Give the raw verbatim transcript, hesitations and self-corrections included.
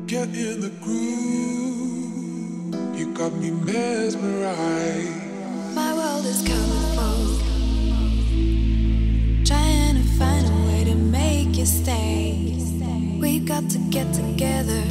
Get in the groove, you got me mesmerized. My world is colorful, trying to find a way to make you stay. We've got to get together,